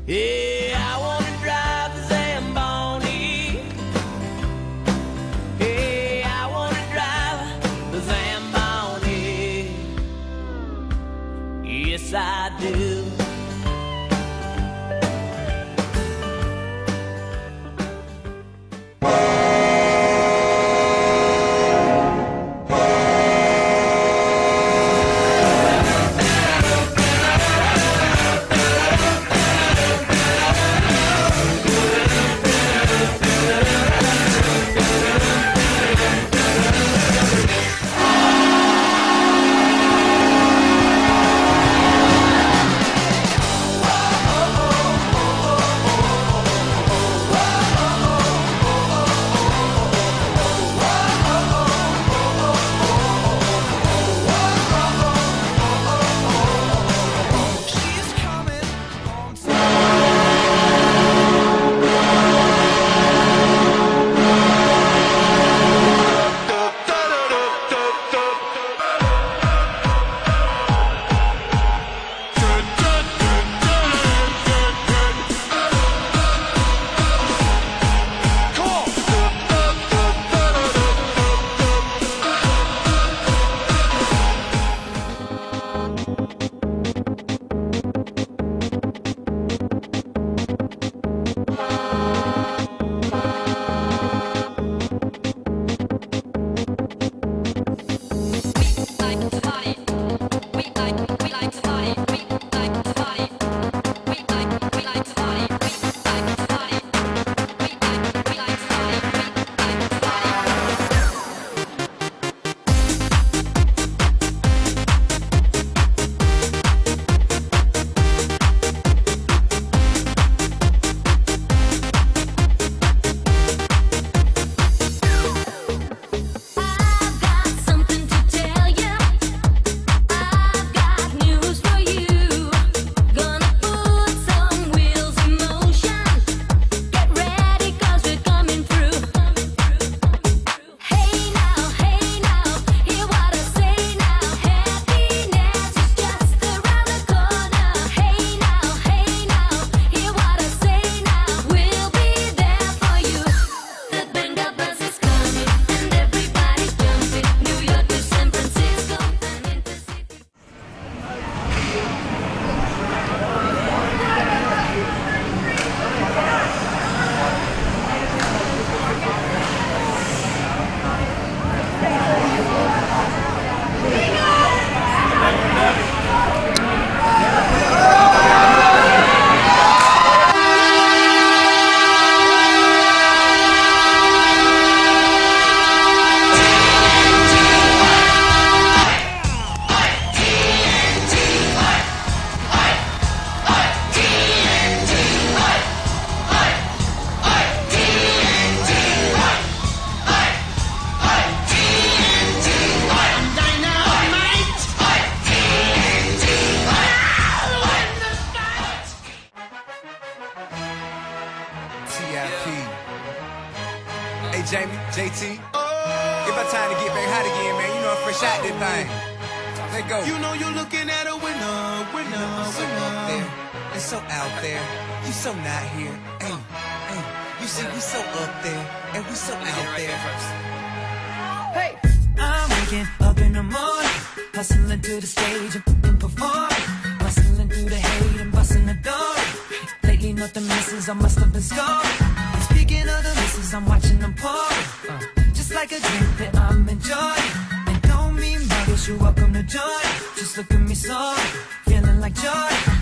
Yeah, I wanna drive the Zamboni. Yeah, I wanna drive the Zamboni. Yes, I do. Hey Jamie, JT, it's about time to get back hot again, man. You know I'm fresh out this thing. Let's go. You know you're looking at a winner, winner, So up there, and so out there. You so not here. Hey, hey. You see, we so up there, and we so out there. Hey! I'm waking up in the morning, hustling to the stage and performing, hustling through the hate and busting the door. Lately nothing misses, I must have been scoring. And speaking of the misses, I'm watching them pouring. Just like a drink that I'm enjoying. And don't mean muggles, you're welcome to join. Just look at me sorry, feeling like joy.